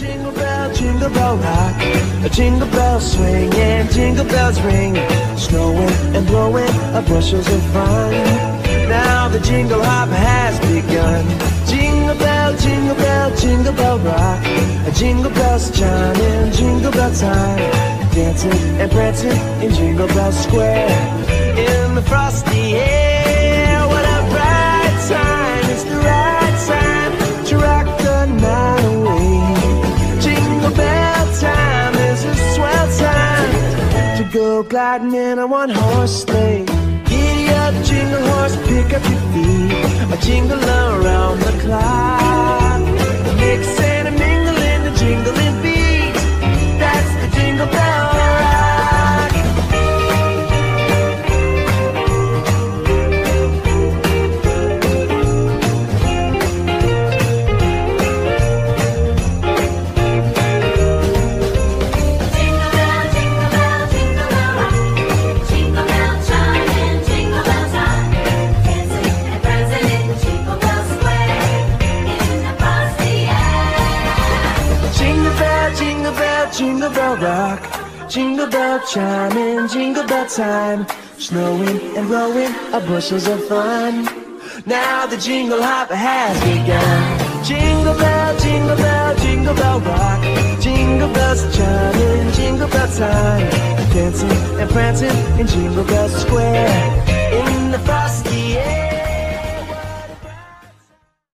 jingle bell rock. A jingle bell swing and jingle bells ring. Snowing and blowing bushels of fun. Now the jingle hop has begun. Jingle bell, jingle bell, jingle bell rock. A jingle bells chime in jingle bell time. Dancing and prancing in Jingle Bell Square. In the frosty air, what a bright time. It's the right time to rock the night away. Jingle bell time is a swell time to go gliding in a one-horse sleigh. Giddy up, jingle horse, pick up your feet. A jingle around the clock. Mix and a mingle in the jingling beat. That's the Jingle Bell Rock. Jingle bell rock, jingle bell chime in jingle bell time. Snowing and blowing bushels of fun. Now the jingle hop has begun. Jingle bell, jingle bell, jingle bell rock. Jingle bells chime in jingle bell time. Dancing and prancing in Jingle Bell Square.